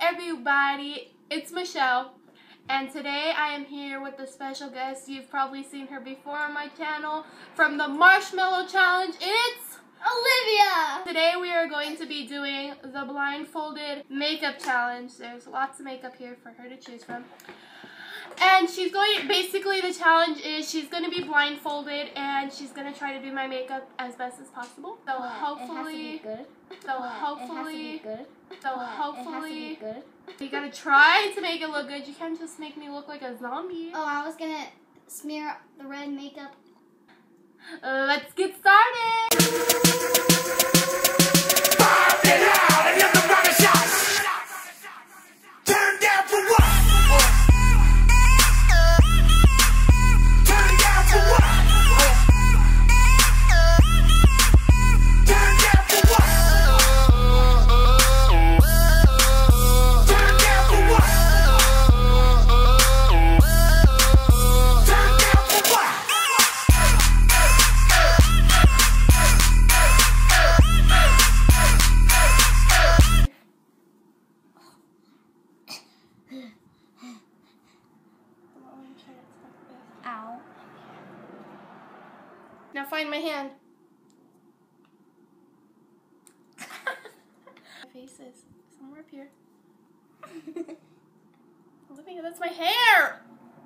everybody, it's Michelle, and today I am here with a special guest. You've probably seen her before on my channel from the Marshmallow Challenge. It's Olivia! Today we are going to be doing the Blindfolded Makeup Challenge. There's lots of makeup here for her to choose from. And basically the challenge is she's going to be blindfolded and she's going to try to do my makeup as best as possible. So hopefully, you got to try to make it look good. You can't just make me look like a zombie. Oh, I was going to smear the red makeup. Let's get started. Ow. Now find my hand. My face is somewhere up here. Olivia, that's my hair!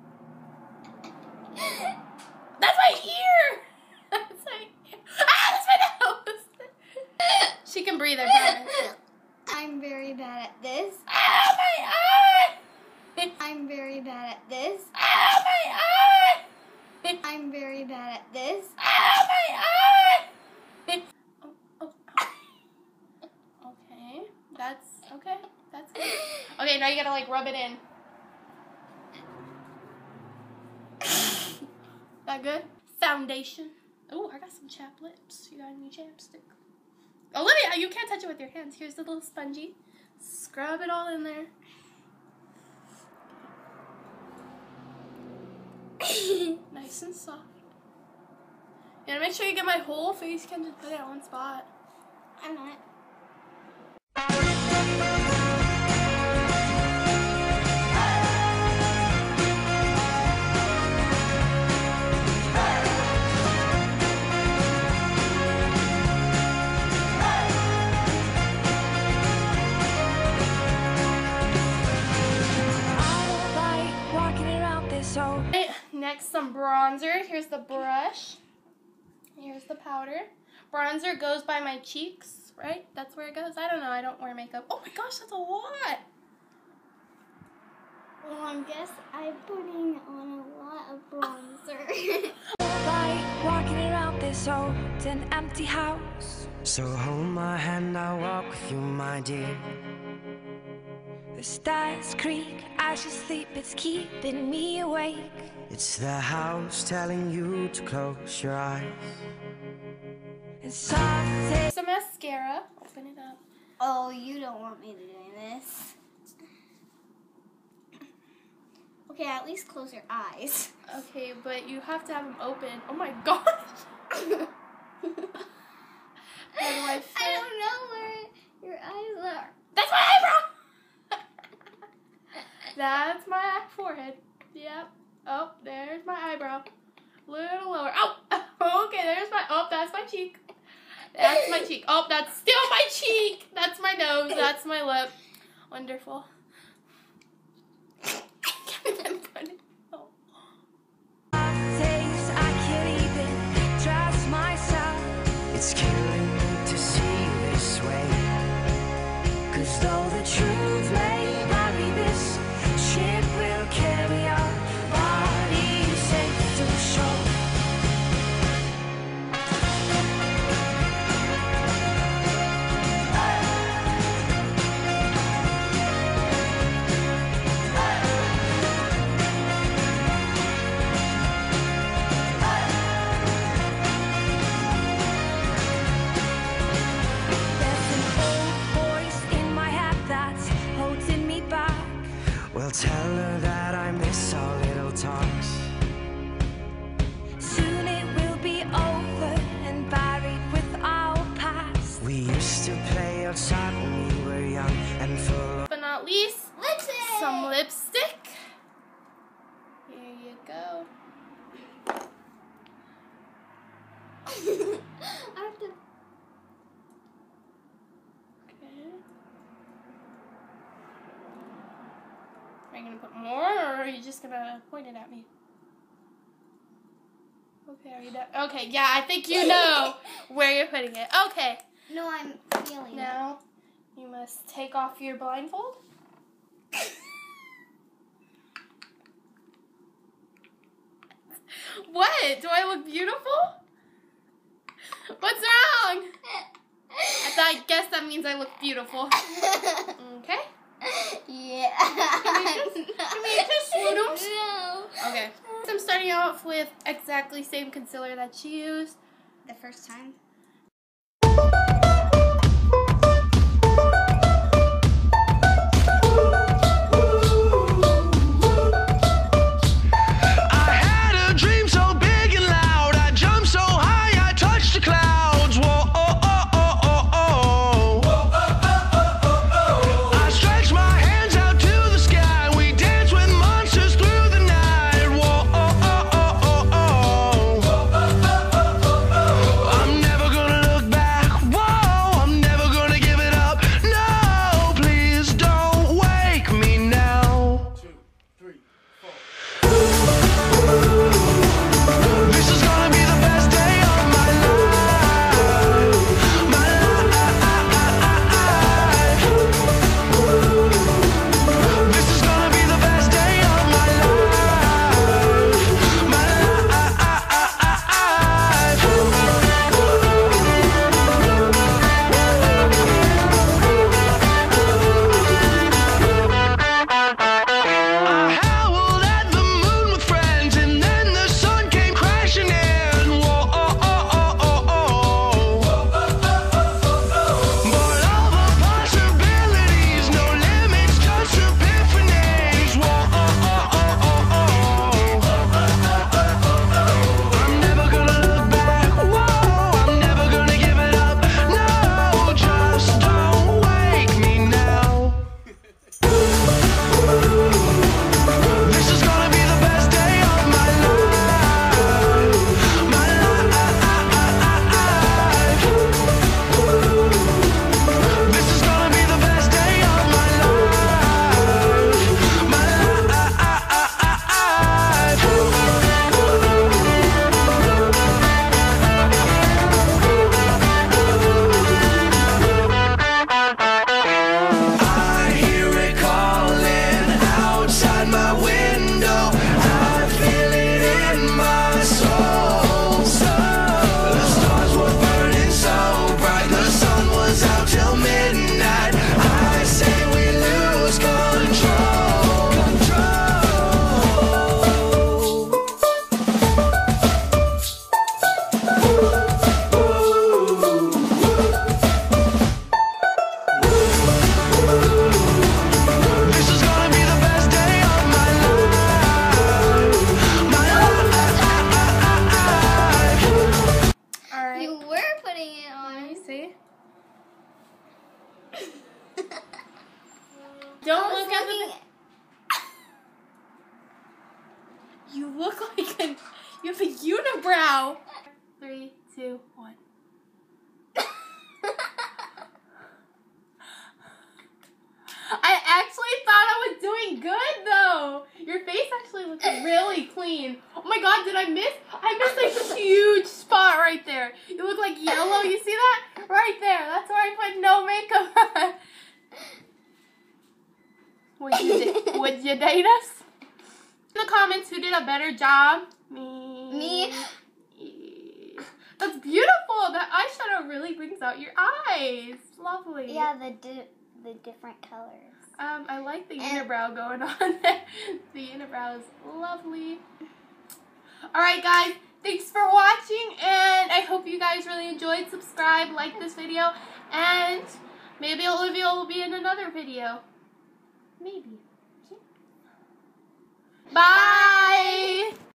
That's my ear! That's my ear. Ah, that's my nose! She can breathe, I promise. I'm very bad at this. Ah, my eye! I'm very bad at this. Ah, my eye! I'm very bad at this. Ah, my eye! Oh. Okay, that's good. Okay, now you gotta like rub it in. That good? Foundation. Oh, I got some chapped lips. You got any chapstick? Olivia, you can't touch it with your hands. Here's the little spongy. Scrub it all in there. Nice and soft. You gotta make sure you get my whole face. You can't just put it on one spot. I'm not. Next, some bronzer. Here's the brush. Here's the powder. Bronzer goes by my cheeks, right? That's where it goes. I don't know. I don't wear makeup. Oh my gosh, that's a lot. Well, I guess I'm putting on a lot of bronzer. Like walking around this old and empty house. So hold my hand, I'll walk with you, my dear. The stars creak as you sleep, it's keeping me awake. It's the house telling you to close your eyes. And soft Some mascara. Open it up. Oh, you don't want me to do this. Okay, at least close your eyes. Okay, but you have to have them open. Oh my gosh. How do I fit? I don't know where your eyes are. That's my eyebrow. That's my forehead. Yep. Oh, there's my eyebrow. Little lower. Oh, okay, there's my, oh, that's my cheek. That's my cheek. Oh, that's still my cheek. That's my nose. That's my lip. Wonderful. taste, I can't even trust myself. It's killing me to see you this way. 'Cause though the truth may vary, this ship will carry our bodies safe to shore. Well, tell her that I miss our little talks. Soon it will be over and buried with our past. We used to play outside when we were young and full of... But not not least, Lipstick. some lipstick. Here you go. I have to. Okay. Are you gonna put more, or are you just gonna point it at me? Okay, are you done? Okay, yeah, I think you know where you're putting it. Okay. No, I'm feeling. Now, you must take off your blindfold. What? Do I look beautiful? What's wrong? I guess that means I look beautiful. Okay. Yeah. Can we just swoodums? No. Okay. So I'm starting off with exactly same concealer that she used. The first time. I had a dream so big and loud. I jumped so high, I touched the clouds. Whoa, oh, oh, oh, oh, oh. I stretched my hands out to the sky. We danced with monsters through the night. Whoa, oh, oh, oh, oh, oh. I'm never gonna look back. Whoa, I'm never gonna give it up. No, please don't wake me now. 2, 3, 4. This is gonna be the best day of my life. My life. This is gonna be the best day of my life. My I howled at the moon with friends, and then the sun came crashing in. Whoa, oh, oh, oh, oh, oh. But all the possibilities, no limits, just epiphanies. Whoa, oh, oh, oh, oh, oh. I'm never gonna look back. Whoa, I'm never gonna give it up. No, just don't wake me now. This is gonna be the best day of my life. My life. This is gonna be the best day of my life. My I hear it calling outside my window. I feel it in my soul. The stars were burning so bright. The sun was out till midnight. I say we lose control. This is gonna be the best day of my life. My life. Alright. You were putting it Let me on. see. Don't look at the. You look like you have a unibrow. 3, 2, 1. I actually thought I was doing good though. Your face actually looks really clean. Oh my god, did I miss? I missed a huge spot right there. You look like yellow. You see that? Right there. That's where I put no makeup on. Would you date us? In the comments, who did a better job? Me. That's beautiful. That eyeshadow really brings out your eyes. Lovely. Yeah, the different colors. I like the unibrow going on there. The unibrow is lovely. Alright guys, thanks for watching, and I hope you guys really enjoyed. Subscribe, like this video, and maybe Olivia will be in another video. Maybe. Bye!